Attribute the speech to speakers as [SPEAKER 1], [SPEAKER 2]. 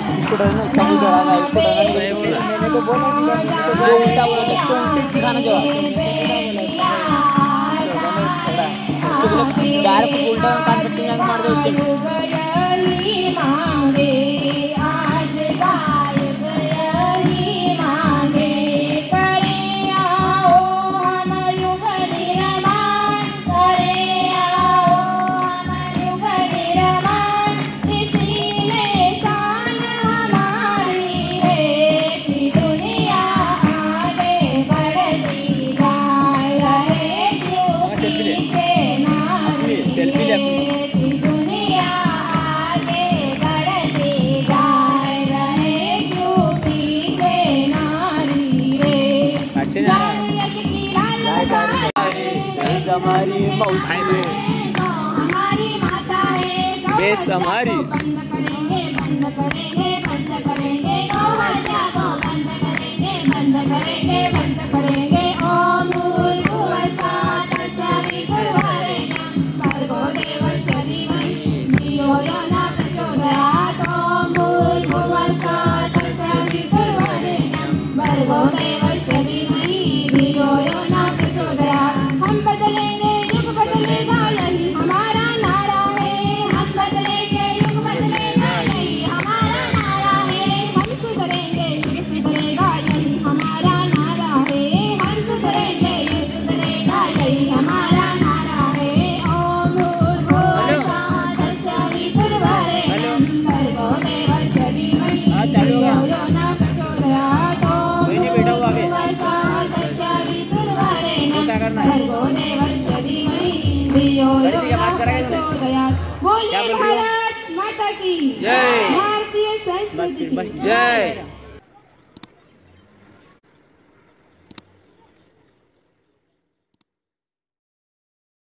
[SPEAKER 1] इसको डरना क्या नहीं डरा रहा इसको डरना मैंने तो बोला सीधा जो उल्टा बोला उसको उल्टे दिखाना जो उसको बोला डायरेक्ट उल्टा कान पट्टी में मार दो उसके हमारी बेस हमारी
[SPEAKER 2] भारत माता की जय, भारतीय संस्कृति की जय।